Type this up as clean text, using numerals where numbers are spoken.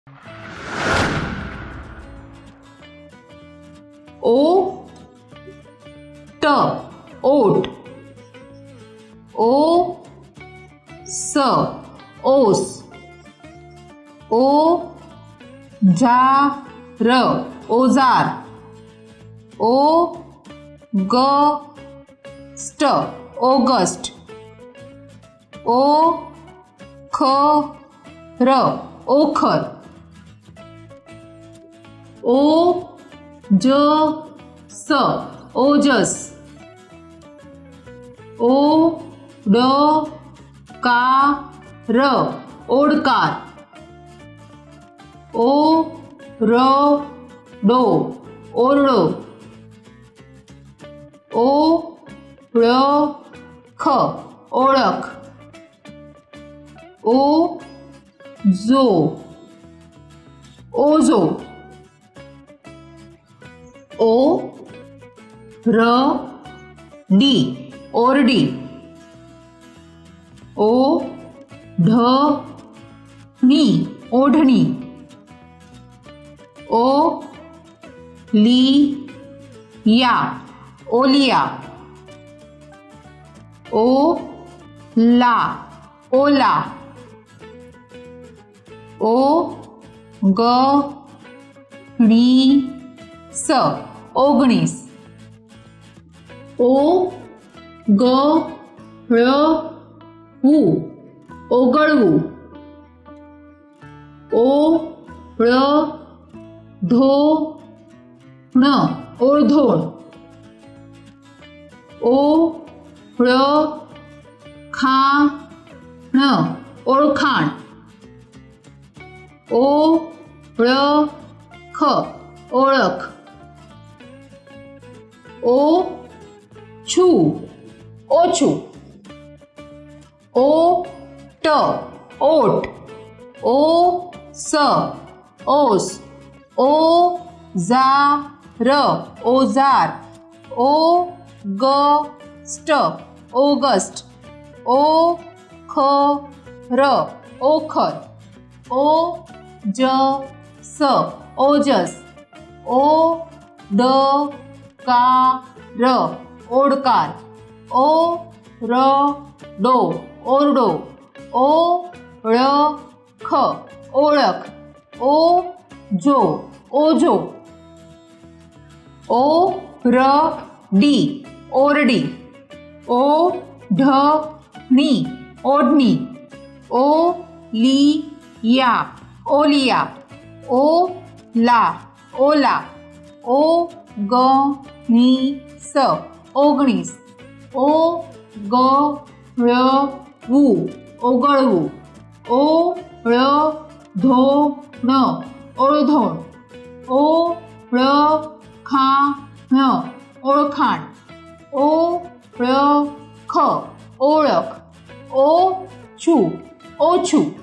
ओ ट ओट, ओ स ओस, ओ झा र ओजार, ओ ग स्ट ऑगस्ट, ओ ख र ओखर, ओ ज स ओजस, ओ ड का र ओडकार, ओ र डो ओरडो, ओ ळ ख ओळख, ओ जो ओझो, ओ र डी ओरडी, ओ ढ नी ओढणी, ओ ली या ओलिया, ओ ला ओला, ओ ग णी स ओगणीस, ओ ग ळ ऊ ओगळवू, ओ ळ धो ण ओळधोळ, ओ ळ खा ण ओळखाण, ओ ळ ख ओळख, ओ छू ओछू, ओ ट ओट, ओ स ओस, ओ जा र ओजार, ओ ग स्ट ओगस्ट, ओ ख र ओखर, ओ ज स ओजस, ओ ड का र ओडकार, ओ र डो ओरडो, ओ ळ ख ओळख, ओ जो ओझो, ओ र डी ओरडी, ओ ढ नी ओढणी, ओ ली या ओलिया, ओ ला ओला, ओ ग नी स ओगणीस, ओ ग ळ वू ओगळवू, ओ ळ धो ण ओळधोण, ओ ळ खा ण ओळखाण, ओ ळ ख ओळख, ओ छू ओछू.